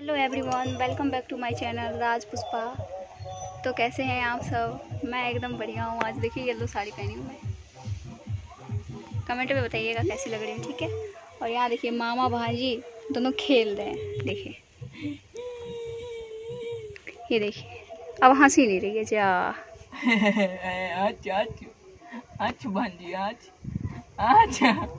Hello everyone, welcome back to my channel Raj Pushpa. तो कैसे हैं आप सब? मैं एकदम बढ़िया हूँ। आज देखिए येलो साड़ी पहनी हूँ मैं। कमेंट में बताइएगा कैसी लग रही है, ठीक है। और यहाँ देखिए मामा भांजी दोनों खेल रहे हैं। देखिए ये देखिए, अब हंसी नहीं रही है जा। आज भांजी आज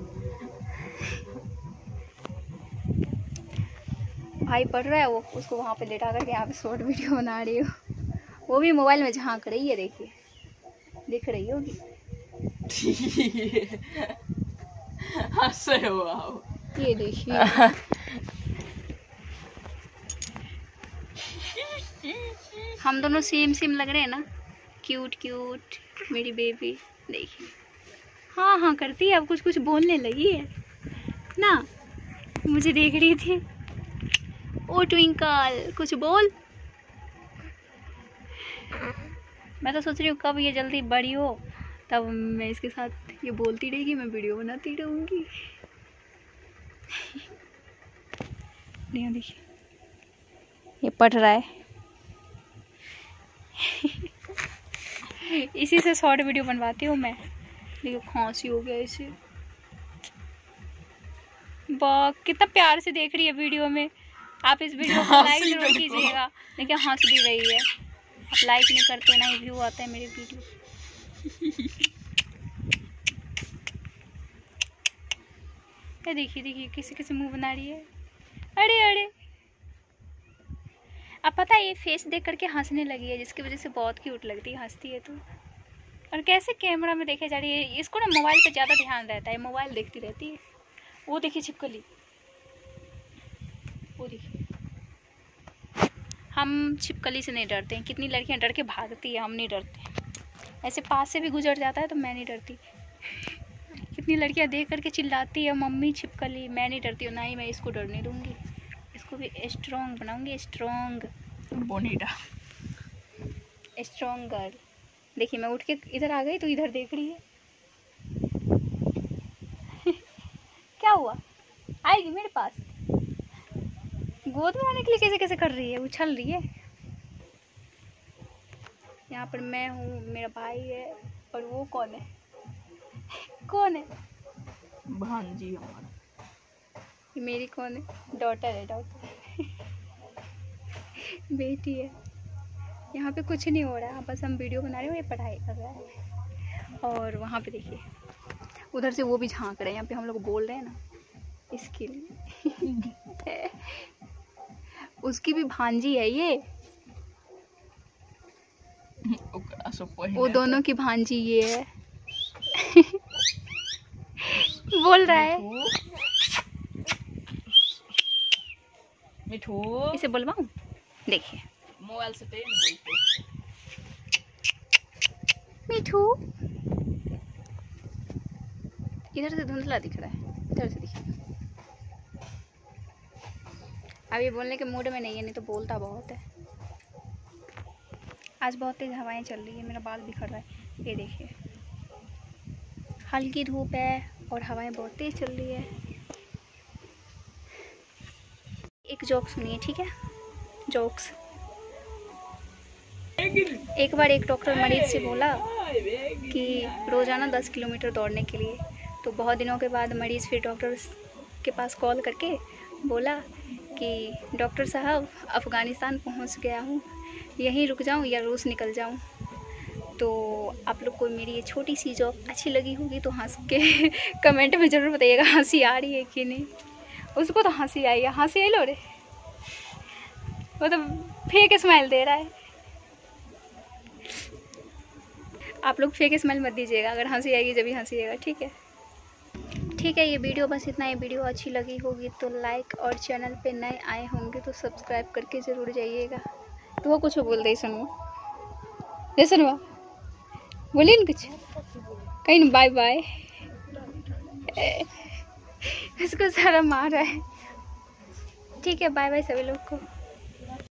भाई पढ़ रहा है, वो उसको वहाँ पे लेटा करके यहाँ पे शॉर्ट वीडियो बना रही हूँ। वो भी मोबाइल में झांक रही है, देखिए दिख रही होगी। हंसे हो आप। ये देखिए हम दोनों सेम सेम लग रहे हैं ना, क्यूट क्यूट मेरी बेबी। देखिए हाँ हाँ करती है, अब कुछ कुछ बोलने लगी है ना। मुझे देख रही थी। ओ ट्विंकल कुछ बोल। मैं तो सोच रही हूँ कब ये जल्दी बड़ी हो तब मैं इसके साथ ये बोलती रहेगी, मैं वीडियो बनाती रहूँगी। देखिए ये पढ़ रहा है। इसी से शॉर्ट वीडियो बनवाती हूँ मैं। देखिए खांसी हो गया इसे। वाह कितना प्यार से देख रही है वीडियो में। आप इस वीडियो को लाइक जरूर कीजिएगा। देखिए हंस भी रही है। आप लाइक नहीं करते ना ही व्यू आता है मेरे वीडियो। ये देखिए देखिए किसी किसी मुंह बना रही है। अरे अरे अब पता है ये फेस देख करके हंसने लगी है, जिसकी वजह से बहुत क्यूट लगती है, हंसती है तो। और कैसे कैमरा में देखे जा रही है। इसको ना मोबाइल पे ज़्यादा ध्यान रहता है, मोबाइल देखती रहती है। वो देखिए छिपकली, वो देखिए। हम छिपकली से नहीं डरते हैं। कितनी लड़कियां डर के भागती है, हम नहीं डरते। ऐसे पास से भी गुजर जाता है तो मैं नहीं डरती। कितनी लड़कियां देख करके चिल्लाती है मम्मी छिपकली। मैं नहीं डरती हूँ, ना ही मैं इसको डरने दूंगी। इसको भी स्ट्रॉन्ग बनाऊंगी, स्ट्रॉन्ग बोनीटा स्ट्रॉन्ग गर्ल। देखिए मैं उठ के इधर आ गई तो इधर देख रही है। क्या हुआ, आएगी मेरे पास। गोद में आने के लिए कैसे कैसे कर रही है, उछल रही है। यहाँ पर मैं हूँ, मेरा भाई है, और वो कौन है? कौन है? भांजी हमारा। ये मेरी कौन है? डॉटर है, डॉटर। बेटी है। यहाँ पे कुछ नहीं हो रहा है, बस हम वीडियो बना रहे हो, ये पढ़ाई कर रहा है। और वहाँ पे देखिए उधर से वो भी झांक रहे हैं। यहाँ पे हम लोग बोल रहे हैं ना इसके लिए। उसकी भी भांजी है ये। वो दोनों की भांजी ये है। बोल रहा है। मिठू इसे बुलवाऊं? देखिए मोबाइल से बोलते। मिठू इधर से धुंधला दिख रहा है, इधर से दिखे। अब ये बोलने के मूड में नहीं है, नहीं तो बोलता बहुत है। आज बहुत तेज हवाएं चल रही है, मेरा बाल बिखर रहा है। ये देखिए हल्की धूप है और हवाएं बहुत तेज चल रही है। एक जोक सुनिए, ठीक है। जोक्स। एक बार एक डॉक्टर मरीज से बोला कि रोज़ाना 10 किलोमीटर दौड़ने के लिए। तो बहुत दिनों के बाद मरीज़ फिर डॉक्टर के पास कॉल करके बोला कि डॉक्टर साहब अफ़गानिस्तान पहुंच गया हूं, यहीं रुक जाऊं या रूस निकल जाऊं। तो आप लोग को मेरी ये छोटी सी जॉब अच्छी लगी होगी तो हंस के कमेंट में ज़रूर बताइएगा हंसी आ रही है कि नहीं। उसको तो हंसी आई है। हंसी आई लो रे, वो तो फेक स्माइल दे रहा है। आप लोग फेक स्माइल मत दीजिएगा, अगर हंसी आएगी जब भी हंसी आएगा, ठीक है। ठीक है, ये वीडियो बस इतना ही। वीडियो अच्छी लगी होगी तो लाइक, और चैनल पे नए आए होंगे तो सब्सक्राइब करके ज़रूर जाइएगा। तो वो कुछ बोल दे सुनवा, सुनवा बोलिए ना कुछ, कहीं ना बाय बाय। इसको सारा मार रहा है। ठीक है, बाय बाय सभी लोग को।